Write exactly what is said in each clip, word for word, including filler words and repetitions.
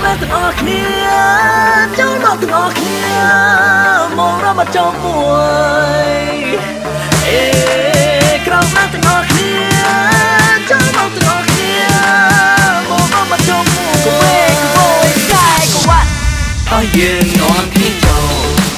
ឡើងទាំងអស់គ្នាចូលមកទាំងអស់គ្នាមករំចោលមួយអេក្រោមឡើងទាំងអស់គ្នាចូលមកទាំងអស់គ្នាមករំចោលមួយគួយគួយកាយគួយអស់យើងនាំគ្នាចូល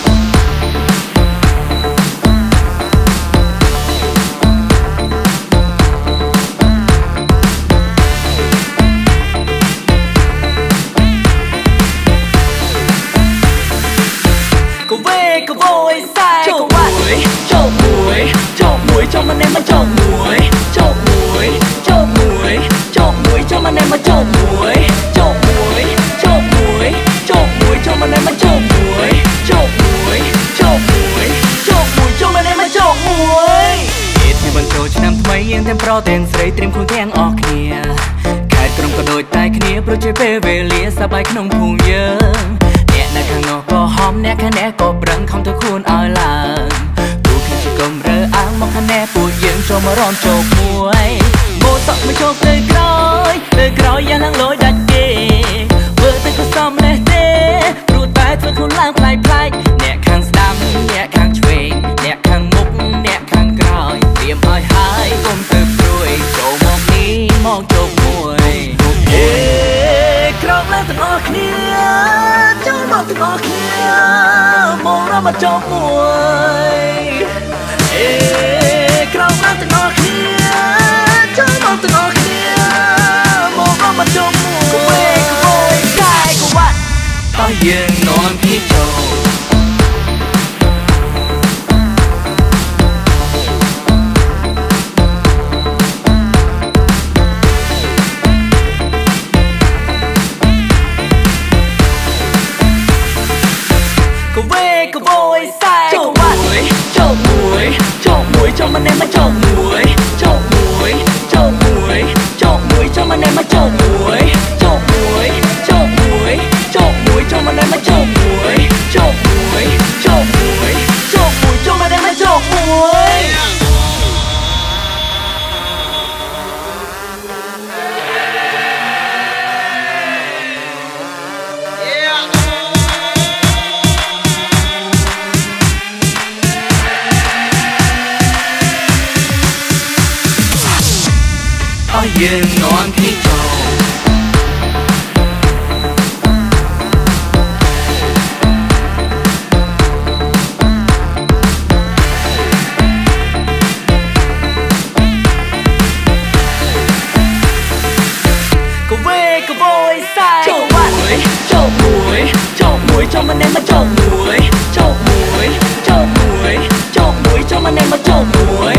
ก็เวก็โวยใส่ก็ว่าโจกมวยโจกมวยโจกมันแน่มาโจกมวยโจกมวยโจกมวยโจกมวยโจกมันแน่มาโจกมวยโจกมวยโจกมวยโจกมวยโจกมันแน่มาโจกมวยโจกมวยโจกมวยโจกมวยโจกมันแน่มาโจกมวยเหตุที่บรรโจឆ្នាំថ្មីយើងទាំងប្រទាំងស្រីត្រៀមខ្លួនទាំងអស់គ្នាខែក្រុមក៏ដូចតែគ្នាព្រោះជាពេលវេលាសប្បាយក្នុងភូមិយើងអ្នកនៅខាងនោះក៏ហមអ្នកខាងនេះក៏ប្រឹងខំទៅខ្លួនឲ្យឡើងទូខ្ញុំជាកុំរើអាងមកខាងនេះពួកយើងចូលមករំជោគមួយម៉ូតមកជោគទៅក្រោយទៅក្រោយយ៉ាងឡើងលយដាច់គេធ្វើទៅក៏សមនេះទេព្រោះតែធ្វើខ្លួនឡើងប្លែកប្លែកអ្នកខាងស្ដាំអ្នកខាងឆ្វេងអ្នកខាងមុខអ្នកខាងក្រោយត្រៀមឲ្យហើយកុំទៅព្រួយចូលមកនេះមកជោគមួយហេក្រោមឡើងទាំងអស់គ្នាចូលមកទាំងអស់គ្នាមករំចោលមួយអេក្រោមឡើងទាំងអស់គ្នាចូលមកទាំងអស់គ្នាមករំចោលមួយគួយគួយកាយគួយតោះយើងនាំគ្នាចូលก็เวก็โวยใส่โจกมวยโจกมวยโจกมวยโจกมันแน่มาโจกมวยโจกมวยโจกมวยโจกมวยโจกมันแน่มาโจกมวยโจกมวยโจกมวยโจกมวยโจกมันแน่มาโจกมวยโจกมวยโจกมวยโจกมวยโจกมันแน่มาโจกมวยយើងនាំគ្នាចូលក៏វេក៏វយใส่โจกมวยโจกมวยโจกมวยโจกมันแน่มาโจกมวยโจกมวยโจกมวยโจกมวยโจกมันแน่มาโจกมวย